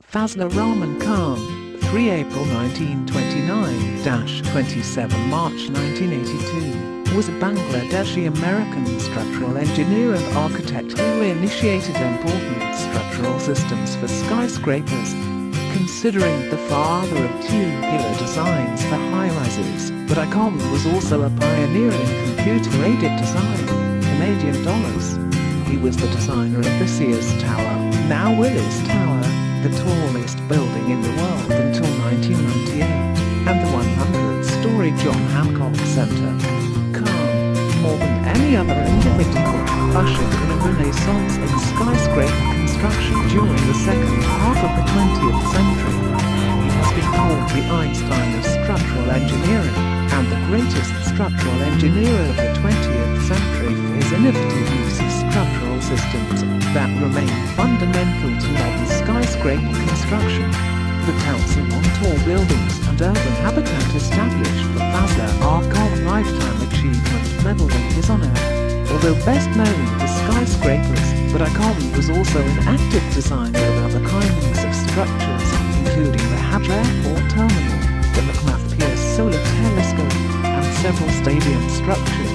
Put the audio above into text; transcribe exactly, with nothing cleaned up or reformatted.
Fazlur Rahman Khan, the third of April nineteen twenty-nine to the twenty-seventh of March nineteen eighty-two, was a Bangladeshi-American structural engineer and architect who initiated important structural systems for skyscrapers. Considering the father of tubular designs for high-rises, but Khan was also a pioneer in computer-aided design, Canadian dollars. He was the designer of the Sears Tower, now Willis Tower, the tallest building in the world until nineteen ninety-eight, and the one hundred story John Hancock Center. Khan, more than any other individual, ushered in a renaissance in skyscraper construction during the second half of the twentieth century. He has been called the Einstein of structural engineering, and the greatest structural engineer of the twentieth century for his innovative use of structural systems that remain fundamental to modern skyscraper construction. The Council on Tall Buildings and Urban Habitat established the Fazlur R Lifetime Achievement Medal in his honor. Although best known for skyscrapers, but Khan was also an active designer of other kinds of structures, including the Hajj Airport Terminal, the McMath Pierce Solar Telescope, and several stadium structures.